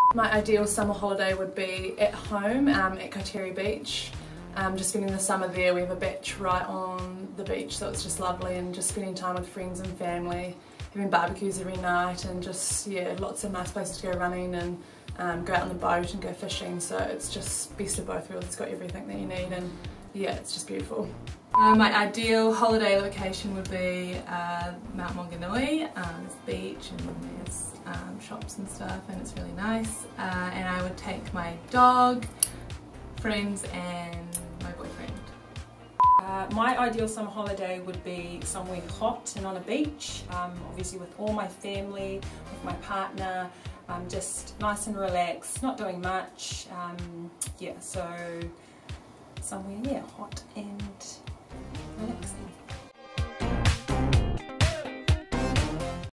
My ideal summer holiday would be at home at Kaiteri Beach. Just spending the summer there. We have a beach right on the beach, so it's just lovely, and just spending time with friends and family, having barbecues every night, and just, yeah, lots of nice places to go running and go out on the boat and go fishing. So it's just best of both worlds. It's got everything that you need, and yeah, it's just beautiful. My ideal holiday location would be Mount Maunganui. There's a beach and there's shops and stuff, and it's really nice. And I would take my dog, friends and my boyfriend. My ideal summer holiday would be somewhere hot and on a beach, obviously with all my family, with my partner, just nice and relaxed, not doing much. Yeah, so somewhere, yeah, hot and relaxing.